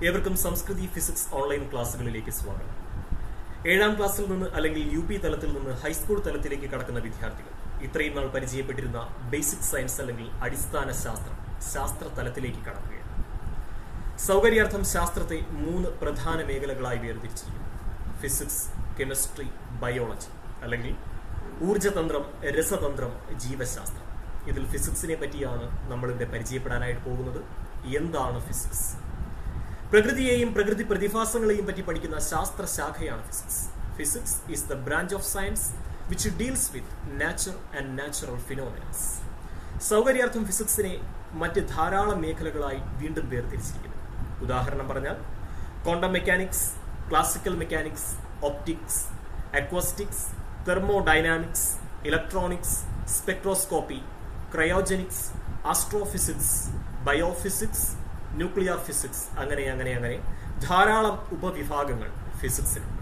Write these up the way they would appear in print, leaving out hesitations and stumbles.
ഏവർക്കും സംസ്കൃതി physics online ക്ലാസ്സുകളിലേക്ക് സ്വാഗതം. 7ാം ക്ലാസ്സിൽ നിന്ന് അല്ലെങ്കിൽ UP തലത്തിൽ നിന്ന് ഹൈസ്കൂൾ തലത്തിലേക്ക് കടക്കുന്ന വിദ്യാർത്ഥികൾ ഇത്രയും നാൾ പരിചയപ്പെട്ടിരുന്ന ബേസിക് സയൻസ് അല്ലെങ്കിൽ അടിസ്ഥാന ശാസ്ത്ര തലത്തിലേക്ക് കടക്കുകയാണ്. സൗകര്യാർത്ഥം ശാസ്ത്രത്തെ 3 പ്രധാന മേഖലകളായി വേർതിരിച്ചിരിക്കുന്നു: ഫിസിക്സ്, കെമിസ്ട്രി, ബയോളജി, അല്ലെങ്കിൽ ഊർജതന്ത്രം, രസതന്ത്രം, ജീവശാസ്ത്രം. ഇതിൽ ഫിസിക്സിനെ പറ്റിയാണ് നമ്മളിവിടെ പരിചയപ്പെടാനായിട്ട് പോകുന്നത്. എന്താണ് ഫിസിക്സ്? പ്രകൃതിയെയും പ്രകൃതി പ്രതിഭാസങ്ങളെയും പറ്റി പഠിക്കുന്ന ശാസ്ത്ര ശാഖയാണ് physics. Physics is the branch of science which deals with nature and natural phenomenas. സൗകര്യാർത്ഥം ഫിസിക്സിനെ മറ്റ് ധാരാളം മേഖലകളായി വീണ്ടും വേർതിരിച്ചിരിക്കുന്നു. ഉദാഹരണം പറഞ്ഞാൽ quantum mechanics, classical mechanics, optics, acoustics, thermodynamics, electronics, spectroscopy, cryogenics, astrophysics, biophysics, nuclear physics, അങ്ങനെ ധാരാളം ഉപവിഭാഗങ്ങൾ ഫിസിക്സിനുണ്ട്.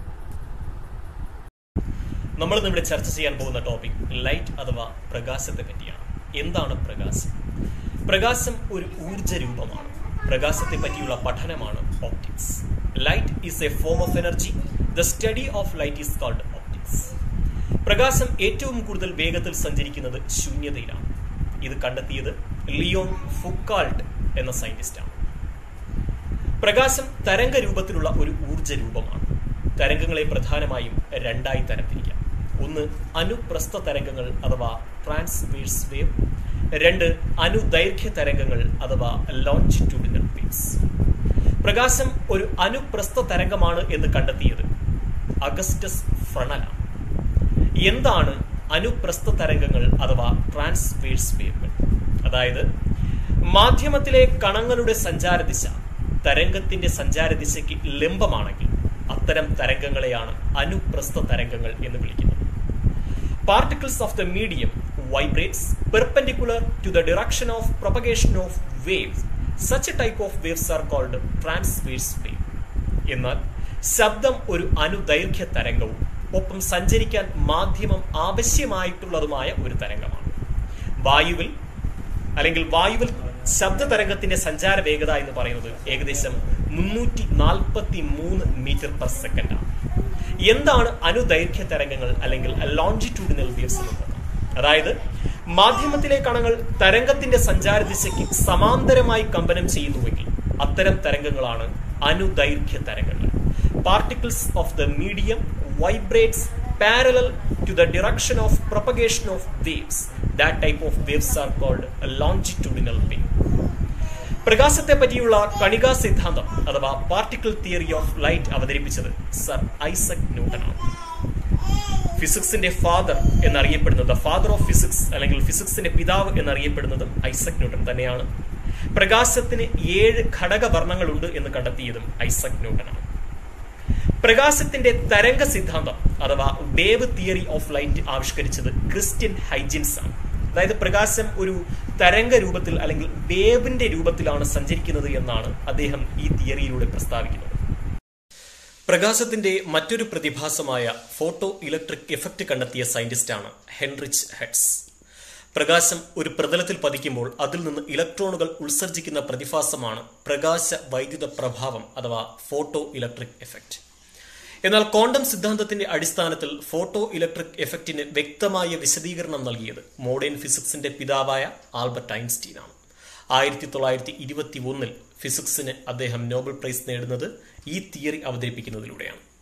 നമ്മൾ ഇവിടെ ചർച്ച ചെയ്യാൻ പോകുന്ന ടോപ്പിക് ലൈറ്റ് അഥവാ പ്രകാശത്തെ പറ്റിയാണ്. എന്താണ് പ്രകാശം? പ്രകാശം ഒരു ഊർജ രൂപമാണ്. പ്രകാശത്തെ പറ്റിയുള്ള പഠനമാണ് optics. Light is a form of energy. The study of light is called optics. പ്രകാശം ഏറ്റവും കൂടുതൽ വേഗത്തിൽ സഞ്ചരിക്കുന്നത് ശൂന്യതയിലാണ്. ഇത് കണ്ടെത്തിയത് ലിയോൺ ഫുക്കാൾട്ട് എന്ന സയന്റിസ്റ്റാണ്. പ്രകാശം തരംഗ രൂപത്തിലുള്ള ഒരു ഊർജ രൂപമാണ്. തരംഗങ്ങളെ പ്രധാനമായും 2ആയി തരംതിരിക്കാം. ഒന്ന് അനുപ്രസ്ഥ തരംഗങ്ങൾ അഥവാ ട്രാൻസ്വേഴ്സ് വേവ്. 2 അനുദൈർഘ്യ തരംഗങ്ങൾ അഥവാ ലോഞ്ചിറ്റ്യൂഡിനൽ വേവ്സ്. പ്രകാശം ഒരു അനുപ്രസ്ഥ തരംഗമാണ് എന്ന് കണ്ടെത്തിയത് അഗസ്റ്റസ് ഫ്രണലാണ്. എന്താണ് അനുപ്രസ്ഥ തരംഗങ്ങൾ അഥവാ ട്രാൻസ്വേഴ്സ് വേവുകൾ? അതായത് മാധ്യമത്തിലെ കണങ്ങളുടെ സഞ്ചാരദിശ തരംഗത്തിന്റെ സഞ്ചാരദിശയ്ക്ക് ലംബമാണെങ്കിൽ അത്തരം തരംഗങ്ങളെയാണ് അനുപ്രസ്ഥ തരംഗങ്ങൾ എന്ന് വിളിക്കുന്നത്. Particles of the medium vibrates perpendicular to the direction of propagation of waves. Such a type of waves are called transverse wave. എന്നാൽ ശബ്ദം ഒരു അനുദൈർഘ്യ തരംഗവും ഒപ്പം സഞ്ചരിക്കാൻ മാധ്യമം ആവശ്യമായിട്ടുള്ളതുമായ ഒരു തരംഗമാണ്. വായുവിൽ ശബ്ദ തരംഗത്തിന്റെ സഞ്ചാര വേഗത എന്ന് പറയുന്നത് ഏകദേശം 343 മീറ്റർ പെർ സെക്കൻഡ് ആണ്. എന്താണ് അനുദൈർഘ്യ തരംഗങ്ങൾ അല്ലെങ്കിൽ ലോഞ്ചിറ്റ്യൂഡിനൽ വേവ്സ് എന്ന് നോക്കാം. അതായത് മാധ്യമത്തിലെ കണങ്ങൾ തരംഗത്തിന്റെ സഞ്ചാരദിശയ്ക്ക് സമാന്തരമായി കമ്പനം ചെയ്യുന്നുവെങ്കിൽ അത്തരം തരംഗങ്ങളാണ് അനുദൈർഘ്യ തരംഗങ്ങൾ. Particles of the medium vibrates parallel to the direction of propagation of waves. That type of waves are called a longitudinal wave. പ്രകാശത്തെ പറ്റിയുള്ള കണികാ സിദ്ധാന്തം അഥവാ പാർട്ടിക്കിൾ തിയറി ഓഫ് ലൈറ്റ് അവതരിപ്പിച്ചത് സർ ഐസക് ന്യൂട്ടനാണ്. ഫിസിക്സിന്റെ ഫാദർ എന്നറിയപ്പെടുന്നത്, ഫാദർ ഓഫ് ഫിസിക്സ് അല്ലെങ്കിൽ ഫിസിക്സിന്റെ പിതാവ് എന്നറിയപ്പെടുന്നതും ഐസക് ന്യൂട്ടൻ തന്നെയാണ്. പ്രകാശത്തിന് 7 ഘടകവർണ്ണങ്ങളുണ്ട് എന്ന് കണ്ടെത്തിയതും ഐസക് ന്യൂട്ടനാണ്. പ്രകാശത്തിന്റെ തരംഗ സിദ്ധാന്തം അഥവാ വേവ് തിയറി ഓഫ് ലൈറ്റ് ആവിഷ്കരിച്ചത് ക്രിസ്റ്റ്യൻ ഹൈജിൻസ് ആണ്. അതായത് പ്രകാശം ഒരു തരംഗ രൂപത്തിൽ അല്ലെങ്കിൽ വേവിന്റെ രൂപത്തിലാണ് സഞ്ചരിക്കുന്നത് എന്നാണ് അദ്ദേഹം ഈ തിയറിയിലൂടെ പ്രസ്താവിക്കുന്നത്. പ്രകാശത്തിന്റെ മറ്റൊരു പ്രതിഭാസമായ ഫോട്ടോ ഇലക്ട്രിക് എഫക്റ്റ് കണ്ടെത്തിയ സയന്റിസ്റ്റാണ് ഹെൻറിച്ച് ഹെർട്സ്. പ്രകാശം ഒരു പ്രതലത്തിൽ പതിക്കുമ്പോൾ അതിൽ നിന്ന് ഇലക്ട്രോണുകൾ ഉത്സർജിക്കുന്ന പ്രതിഭാസമാണ് പ്രകാശ വൈദ്യുത പ്രഭാവം അഥവാ ഫോട്ടോ ഇലക്ട്രിക് എഫക്റ്റ്. എന്നാൽ ക്വാണ്ടം സിദ്ധാന്തത്തിന്റെ അടിസ്ഥാനത്തിൽ ഫോട്ടോ ഇലക്ട്രിക് എഫക്റ്റിന് വ്യക്തമായ വിശദീകരണം നൽകിയത് മോഡേൺ ഫിസിക്സിന്റെ പിതാവായ ആൽബർട്ട് ഐൻസ്റ്റീൻ ആണ്. 1921 ഫിസിക്സിന് അദ്ദേഹം നോബൽ പ്രൈസ് നേടുന്നത് ഈ തിയറി അവതരിപ്പിക്കുന്നതിലൂടെയാണ്.